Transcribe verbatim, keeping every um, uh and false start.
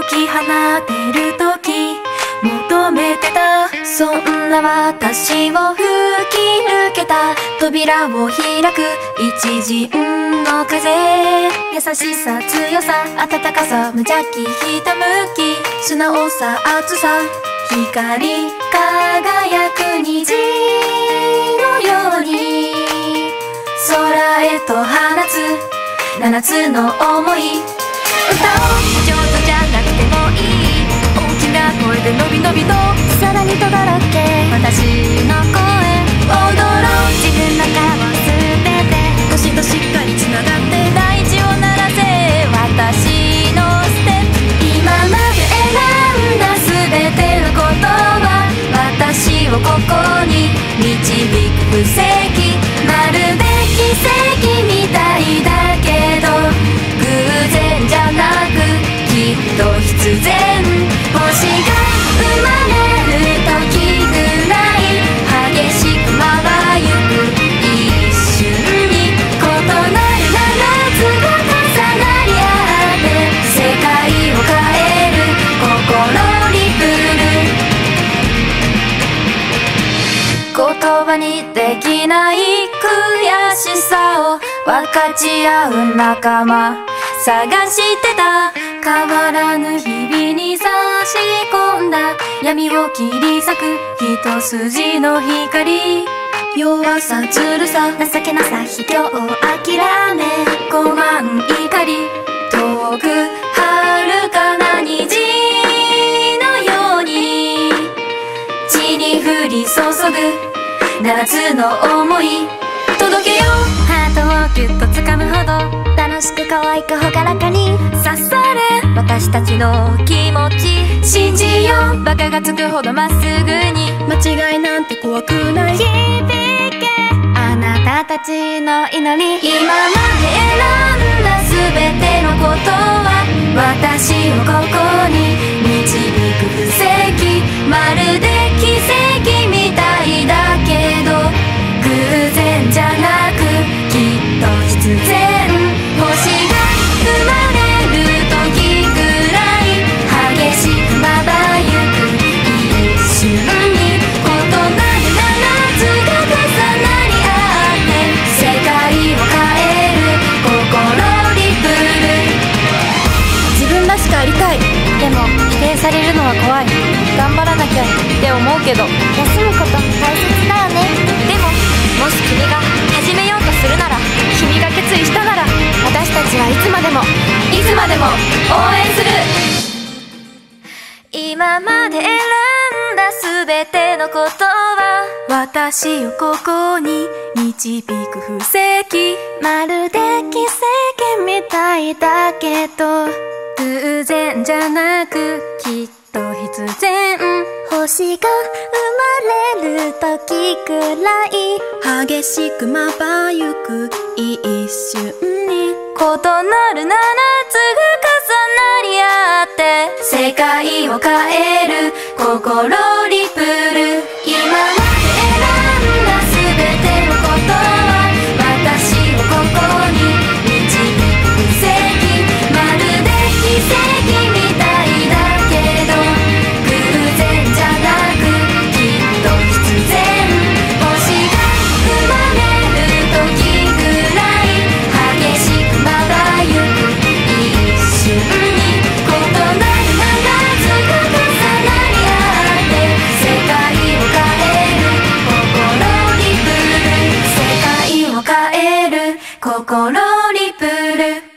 き放てる時求めてた、そんな私を吹き抜けた扉を開く一陣の風、優しさ強さ温かさ無邪気ひたむき、素直さ熱さ光り輝く虹のように空へと放つ七つの想い、歌を上手じゃなくてもいい大きな声でのびのびとさらにとどろけ私の声踊ろう、自分の顔すべて星としっかりつながって大地を鳴らせ私のステップ、今まで選んだすべてのことは私をここに導く布石、まるで奇跡みたいだけど偶然じゃなくきっと必然、星が生まれる時ぐらい激しくまゆく一瞬に異なる七つが重なり合って世界を変える心リプル、言葉にできない悔しさを分かち合う仲間探してた、変わらぬ日々に差し込んだ闇を切り裂く一筋の光、弱さずるさ情けなさ卑怯を諦め傲慢怒り遠く遥かな虹のように地に降り注ぐ七つの想い、届けようハートをぎゅっと掴むほど楽しく可愛く朗らかに刺され私たちの気持ち信じよう、バカがつくほどまっすぐに間違いなんて怖くない響けあなたたちの祈り、今まで選んだすべてのことは私をここに導く布石、まるで奇跡みたいだけど偶然じゃなくきっと必然、星が生まれる時ぐらい激しくまばゆく一瞬に異なる七つが重なり合って世界を変える心リプル、自分らしくありたい、でも否定されるのは怖い、頑張らなきゃって思うけど休むこと大切だよね、でももし君が始めようとするなら君が決意したなら私たちはいつまでもいつまでも応援する、今まで選んだすべてのことは私をここに導く布石、まるで奇跡みたいだけど偶然じゃなくきっと必然、星が生まれる時くらい激しくまばゆく一瞬に異なる七つが重なり合って世界を変える心リプル、今まで選んだすべてのことは私をここに導く布石、まるで奇跡みたいだけど偶然じゃなくきっと必然、星が生まれる時ぐらい激しくまばゆく一瞬に異なる七つが重なり合って世界を変える心リプル、世界を変える心リプル。